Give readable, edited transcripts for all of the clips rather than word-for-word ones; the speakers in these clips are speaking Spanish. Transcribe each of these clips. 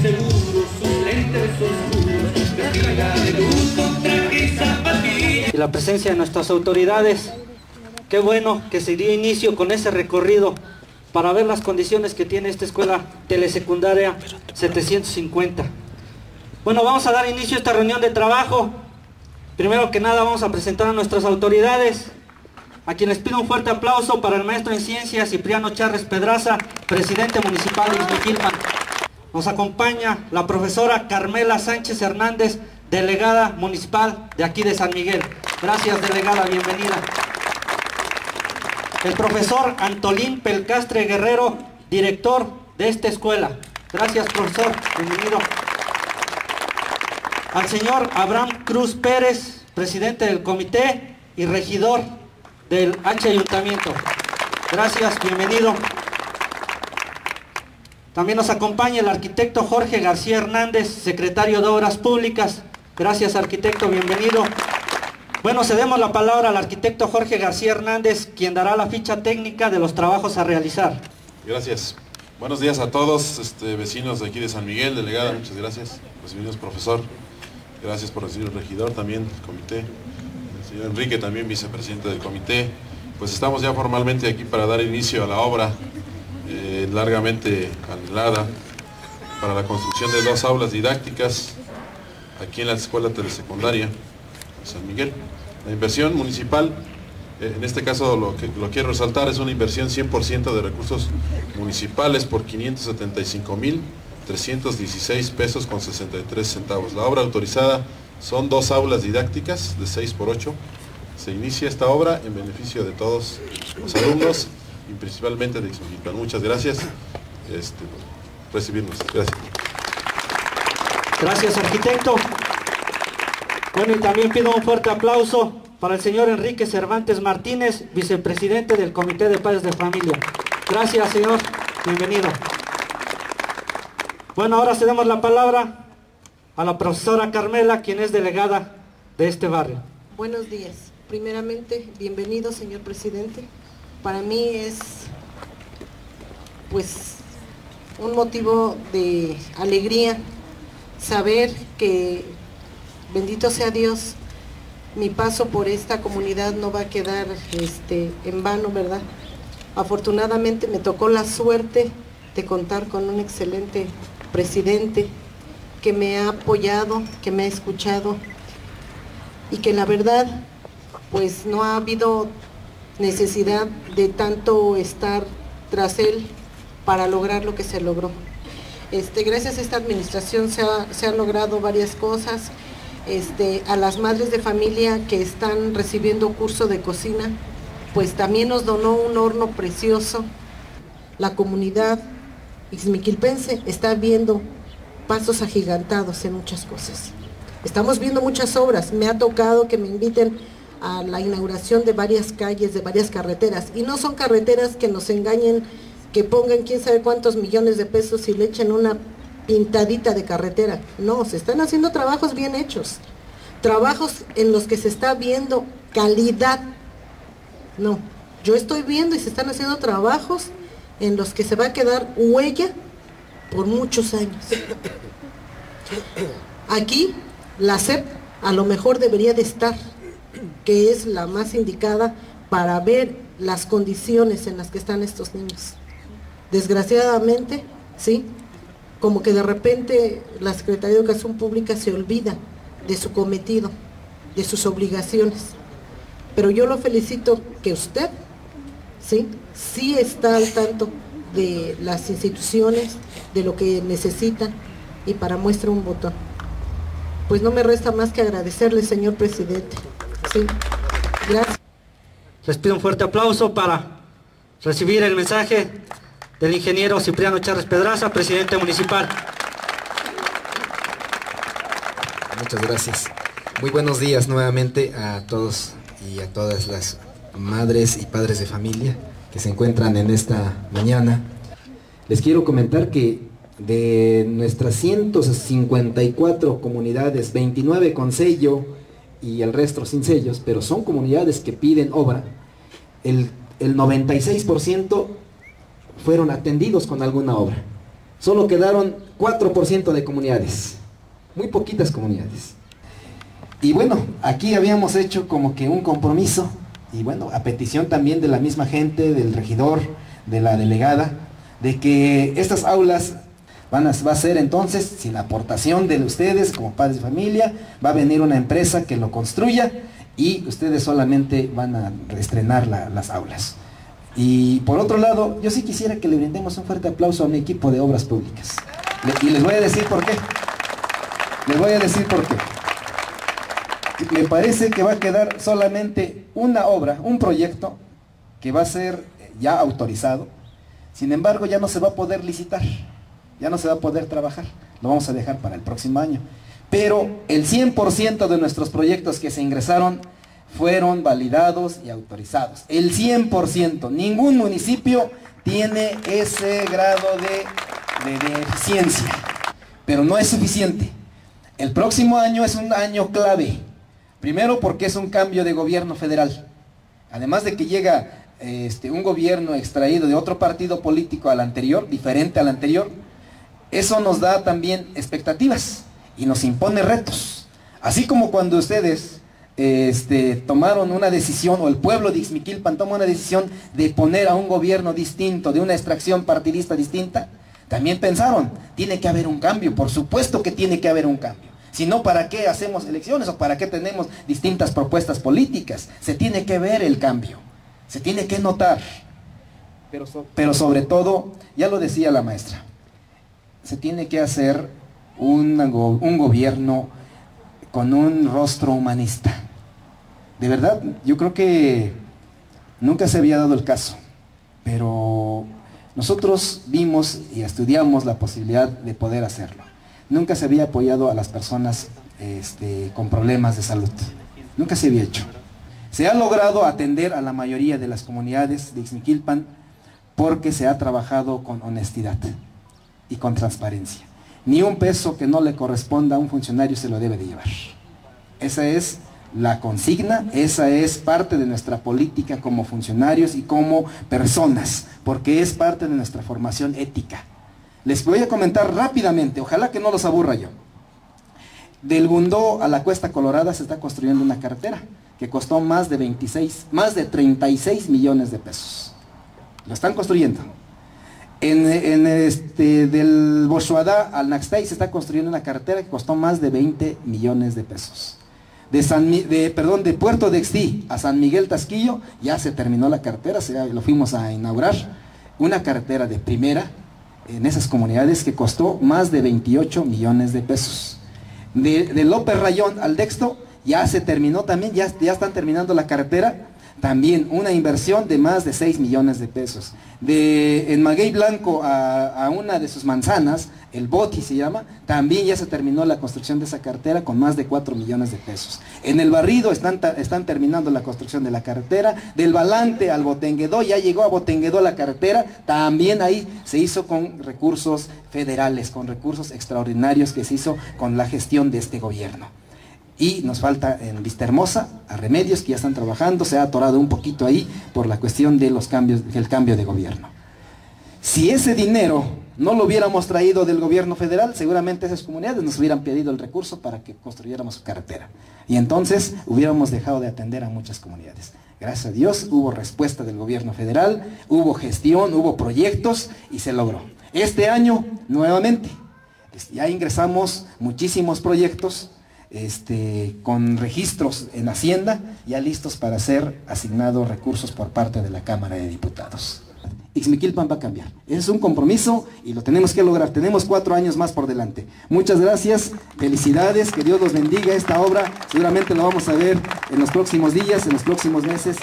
seguros, sus lentes oscuros, vestida de luto, traje y zapatillas. Y la presencia de nuestras autoridades, qué bueno que se dio inicio con ese recorrido para ver las condiciones que tiene esta escuela telesecundaria 750. Bueno, vamos a dar inicio a esta reunión de trabajo. Primero que nada vamos a presentar a nuestras autoridades, a quienes pido un fuerte aplauso para el maestro en ciencias Cipriano Charres Pedraza, presidente municipal de Ixmiquilpan. Nos acompaña la profesora Carmela Sánchez Hernández, delegada municipal de aquí de San Miguel. Gracias, delegada, bienvenida. El profesor Antolín Pelcastre Guerrero, director de esta escuela. Gracias, profesor, bienvenido. Al señor Abraham Cruz Pérez, presidente del comité y regidor del H Ayuntamiento. Gracias, bienvenido. También nos acompaña el arquitecto Jorge García Hernández, secretario de Obras Públicas. Gracias, arquitecto, bienvenido. Bueno, cedemos la palabra al arquitecto Jorge García Hernández, quien dará la ficha técnica de los trabajos a realizar. Gracias. Buenos días a todos, vecinos de aquí de San Miguel, delegada, muchas gracias. Recibimos, profesor. Gracias por recibir el regidor también, el comité. El señor Enrique también, vicepresidente del comité. Pues estamos ya formalmente aquí para dar inicio a la obra largamente anhelada para la construcción de 2 aulas didácticas aquí en la escuela telesecundaria de San Miguel. La inversión municipal, en este caso lo quiero resaltar, es una inversión 100% de recursos municipales por 575,316 pesos con 63 centavos. La obra autorizada son 2 aulas didácticas de 6x8. Se inicia esta obra en beneficio de todos los alumnos y principalmente de Ixmiquilpan. Muchas gracias por recibirnos. Gracias. Gracias, arquitecto. Bueno, y también pido un fuerte aplauso para el señor Enrique Cervantes Martínez, vicepresidente del Comité de Padres de Familia. Gracias, señor. Bienvenido. Bueno, ahora cedemos la palabra a la profesora Carmela, quien es delegada de este barrio. Buenos días. Primeramente, bienvenido, señor presidente. Para mí es, pues, un motivo de alegría saber que, bendito sea Dios, mi paso por esta comunidad no va a quedar en vano, ¿verdad? Afortunadamente me tocó la suerte de contar con un excelente presidente que me ha apoyado, que me ha escuchado y que la verdad, pues no ha habido necesidad de tanto estar tras él para lograr lo que se logró. Gracias a esta administración se han logrado varias cosas. A las madres de familia que están recibiendo curso de cocina, pues también nos donó un horno precioso. La comunidad ixmiquilpense está viendo pasos agigantados en muchas cosas. Estamos viendo muchas obras. Me ha tocado que me inviten a la inauguración de varias calles, de varias carreteras, y no son carreteras que nos engañen, que pongan quién sabe cuántos millones de pesos y le echen una pintadita de carretera. No, se están haciendo trabajos bien hechos, trabajos en los que se está viendo calidad. No, yo estoy viendo y se están haciendo trabajos en los que se va a quedar huella por muchos años. Aquí la SEP a lo mejor debería de estar, que es la más indicada para ver las condiciones en las que están estos niños. Desgraciadamente, sí, como que de repente la Secretaría de Educación Pública se olvida de su cometido, de sus obligaciones. Pero yo lo felicito que usted, sí está al tanto de las instituciones, de lo que necesitan, y para muestra un botón. Pues no me resta más que agradecerle, señor presidente. Sí, gracias. Les pido un fuerte aplauso para recibir el mensaje del ingeniero Cipriano Charres Pedraza, presidente municipal. Muchas gracias. Muy buenos días nuevamente a todos y a todas las madres y padres de familia que se encuentran en esta mañana. Les quiero comentar que de nuestras 154 comunidades, 29 con sello y el resto sin sellos, pero son comunidades que piden obra, el 96% fueron atendidos con alguna obra. solo quedaron 4% de comunidades, muy poquitas comunidades. Y bueno, aquí habíamos hecho como que un compromiso, y bueno, a petición también de la misma gente, del regidor, de la delegada, de que estas aulas va a ser entonces, sin aportación de ustedes como padres de familia, va a venir una empresa que lo construya y ustedes solamente van a reestrenar las aulas. Y por otro lado, yo sí quisiera que le brindemos un fuerte aplauso a mi equipo de obras públicas. Y les voy a decir por qué. Les voy a decir por qué. Me parece que va a quedar solamente una obra, un proyecto, que va a ser ya autorizado. Sin embargo, ya no se va a poder licitar, ya no se va a poder trabajar. Lo vamos a dejar para el próximo año. Pero el 100% de nuestros proyectos que se ingresaron fueron validados y autorizados. El 100%. Ningún municipio tiene ese grado de eficiencia. Pero no es suficiente. El próximo año es un año clave. Primero porque es un cambio de gobierno federal. Además de que llega un gobierno extraído de otro partido político al anterior, diferente al anterior, eso nos da también expectativas y nos impone retos. Así como cuando ustedes tomaron una decisión, o el pueblo de Ixmiquilpan tomó una decisión de poner a un gobierno distinto, de una extracción partidista distinta, también pensaron, tiene que haber un cambio. Por supuesto que tiene que haber un cambio. Si no, ¿para qué hacemos elecciones o para qué tenemos distintas propuestas políticas? Se tiene que ver el cambio, se tiene que notar. Pero sobre todo, ya lo decía la maestra, se tiene que hacer un gobierno con un rostro humanista. De verdad, yo creo que nunca se había dado el caso, pero nosotros vimos y estudiamos la posibilidad de poder hacerlo. Nunca se había apoyado a las personas con problemas de salud. Nunca se había hecho. Se ha logrado atender a la mayoría de las comunidades de Ixmiquilpan porque se ha trabajado con honestidad y con transparencia. Ni un peso que no le corresponda a un funcionario se lo debe de llevar. Esa es la consigna, esa es parte de nuestra política como funcionarios y como personas, porque es parte de nuestra formación ética. Les voy a comentar rápidamente, ojalá que no los aburra yo. Del Bundó a la Cuesta Colorada se está construyendo una carretera que costó más de 36 millones de pesos. Lo están construyendo. Del Boshuadá al Naxtay se está construyendo una carretera que costó más de 20 millones de pesos. De Puerto de Extí a San Miguel Tasquillo ya se terminó la carretera, lo fuimos a inaugurar. Una carretera de primera en esas comunidades que costó más de 28 millones de pesos. De López Rayón al Dexto ya se terminó también, ya están terminando la carretera. También una inversión de más de 6 millones de pesos. En Maguey Blanco a una de sus manzanas, el Boti se llama, también ya se terminó la construcción de esa carretera con más de 4 millones de pesos. En el Barrido están terminando la construcción de la carretera. Del Balante al Botenguedó, ya llegó a Botenguedó la carretera, también ahí se hizo con recursos federales, con recursos extraordinarios que se hizo con la gestión de este gobierno. Y nos falta en Vista Hermosa, a Remedios, que ya están trabajando, se ha atorado un poquito ahí por la cuestión de los cambios, del cambio de gobierno. Si ese dinero no lo hubiéramos traído del gobierno federal, seguramente esas comunidades nos hubieran pedido el recurso para que construyéramos su carretera. Y entonces hubiéramos dejado de atender a muchas comunidades. Gracias a Dios hubo respuesta del gobierno federal, hubo gestión, hubo proyectos y se logró. Este año, nuevamente, ya ingresamos muchísimos proyectos, con registros en Hacienda, ya listos para ser asignados recursos por parte de la Cámara de Diputados. Ixmiquilpan va a cambiar. Ese es un compromiso y lo tenemos que lograr. Tenemos 4 años más por delante. Muchas gracias, felicidades, que Dios los bendiga. Esta obra seguramente la vamos a ver en los próximos días, en los próximos meses.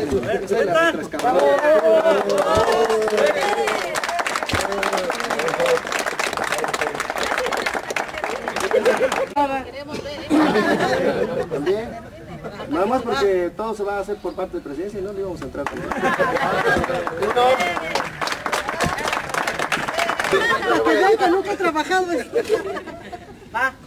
También, nada más porque todo se va a hacer por parte de presidencia y no le íbamos a entrar también. Nunca he trabajado.